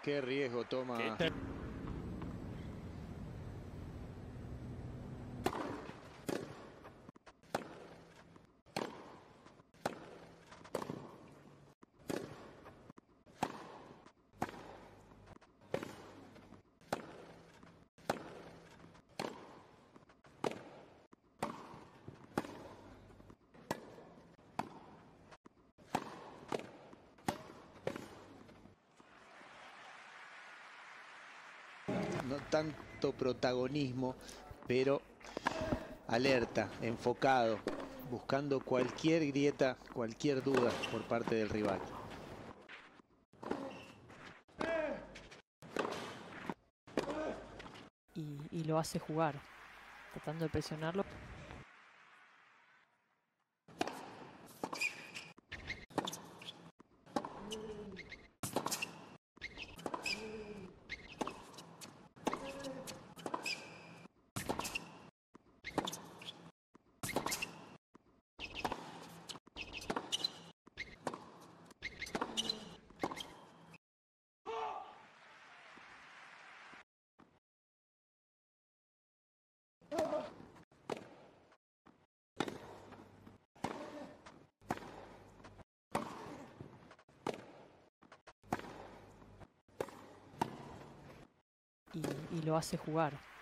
Qué riesgo toma. No tanto protagonismo, pero alerta, enfocado, buscando cualquier grieta, cualquier duda por parte del rival. Y lo hace jugar, tratando de presionarlo. Y lo hace jugar,